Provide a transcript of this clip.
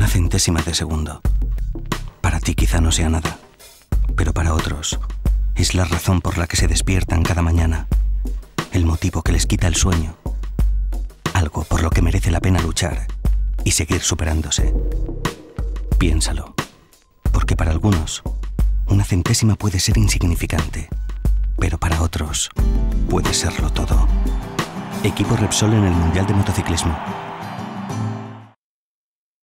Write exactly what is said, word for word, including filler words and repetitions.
Una centésima de segundo. Para ti quizá no sea nada, pero para otros es la razón por la que se despiertan cada mañana, el motivo que les quita el sueño, algo por lo que merece la pena luchar y seguir superándose. Piénsalo, porque para algunos una centésima puede ser insignificante, pero para otros puede serlo todo. Equipo Repsol en el Mundial de Motociclismo.